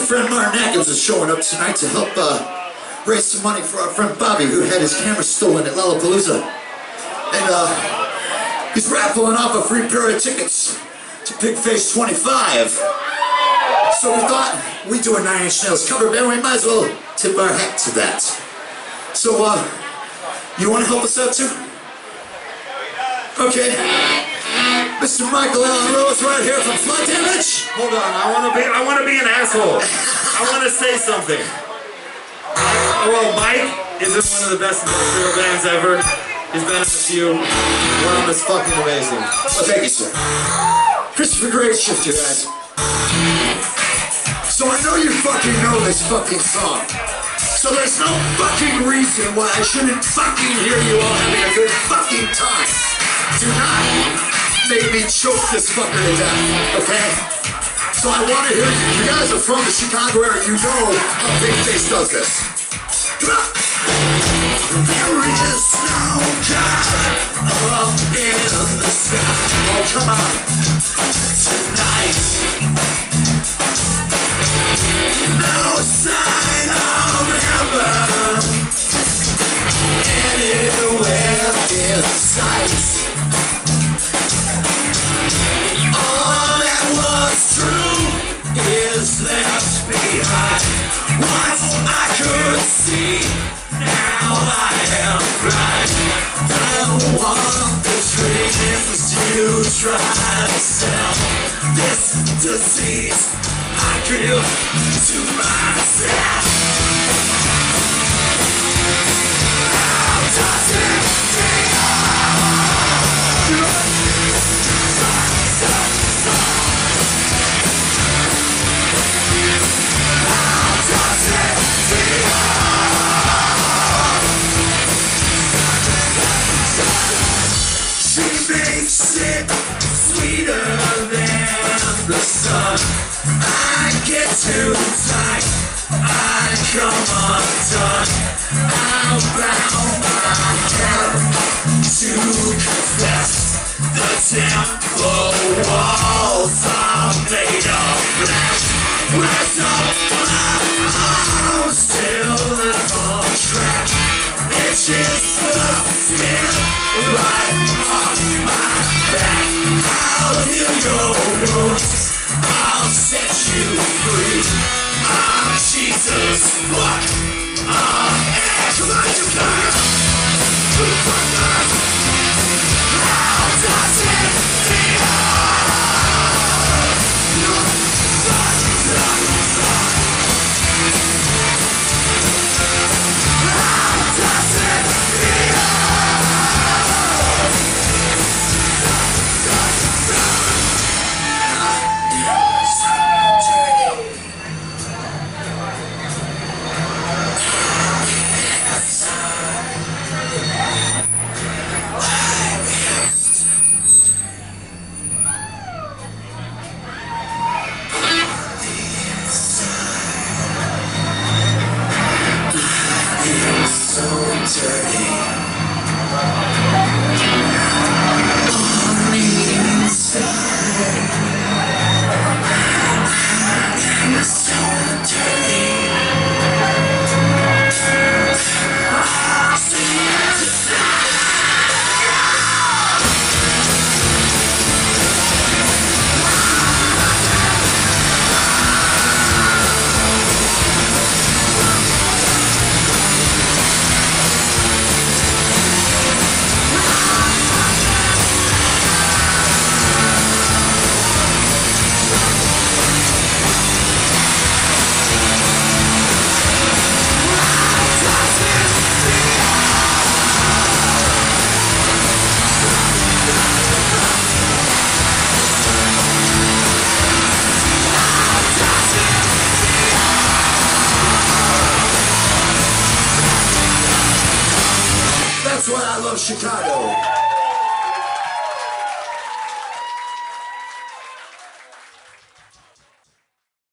friend Martin Atkins is showing up tonight to help raise some money for our friend Bobby, who had his camera stolen at Lollapalooza. And he's raffling off a free pair of tickets to Pigface 25. So we thought we'd do a Nine Inch Nails cover band, we might as well tip our hat to that. So, you want to help us out too? Okay. Mr. Michael Allen Rose right here from Flood Damage. Hold on, I want to be an asshole. I want to say something. Well, Mike is one of the best industrial bands ever. He's been in a few. One of them is fucking amazing. Well, thank you, sir. Christopher Great Shift, you guys. So I know you fucking know this fucking song. So there's no fucking reason why I shouldn't fucking hear you all having a good fucking time. Do not make me choke this fucker to death, okay? So I want to hear you. You guys are from the Chicago area. You know how Pigface does this. Come on. There is no God up in the sky. Oh, come on. Tonight. No sign of heaven anywhere in sight. All that was true is left behind. Once I could see, now I am blind. Don't want the dreams you try to sell. This disease I give to myself. How does it feel? How does it feel? She makes it sweeter than the sun. I get too tight, I come undone. I'll bow my head to confess. The temple walls are made of glass. Rest of my arms still on track. Itches the skin right off my back. I'll heal your wounds, I'll set you free. I'm Jesus, fuck. Come on, you guys. How does it feel? How does it feel? Chicago.